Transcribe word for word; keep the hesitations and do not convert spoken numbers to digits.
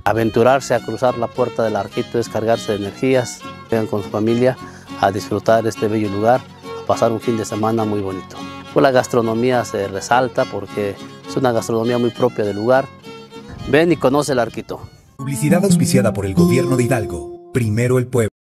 Aventurarse a cruzar la puerta del Arquito es cargarse de energías. Vengan con su familia a disfrutar de este bello lugar, a pasar un fin de semana muy bonito. Pues la gastronomía se resalta porque es una gastronomía muy propia del lugar. Ven y conoce el Arquito. Publicidad auspiciada por el Gobierno de Hidalgo. Primero el pueblo.